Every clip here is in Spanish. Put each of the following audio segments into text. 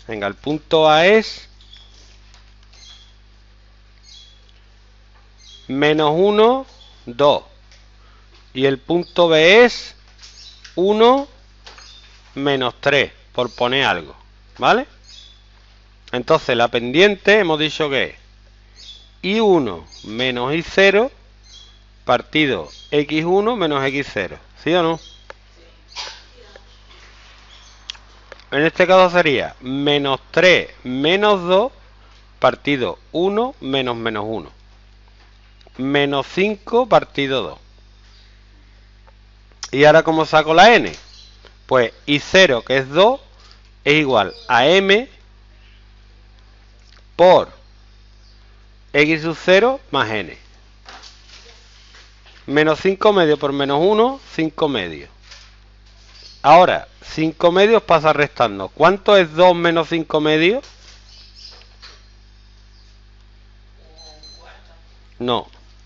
Venga, el punto A es menos 1, 2. Y el punto B es 1, menos 3, por poner algo, ¿vale? Entonces la pendiente hemos dicho que es y1 menos y0 partido x1 menos x0, ¿sí o no? En este caso sería menos 3 menos 2 partido 1 menos menos 1. Menos 5 partido 2. Y ahora, ¿cómo saco la n? Pues y0, que es 2, es igual a m por x sub 0 más n. Menos 5 medios por menos 1, 5 medios. Ahora, 5 medios pasa restando. ¿Cuánto es 2 menos 5 medios? No.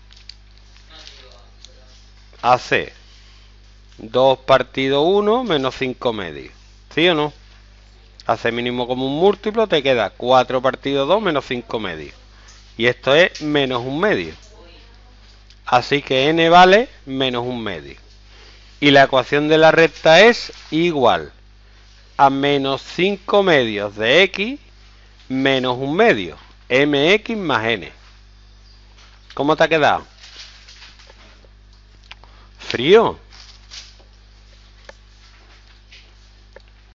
Hace 2 partido 1 menos 5 medios. ¿Sí o no? Hace mínimo común múltiplo, te queda 4 partido 2 menos 5 medios. Y esto es menos un medio. Así que n vale menos un medio. Y la ecuación de la recta es igual a menos 5 medios de x menos un medio. mx más n. ¿Cómo te ha quedado? Frío.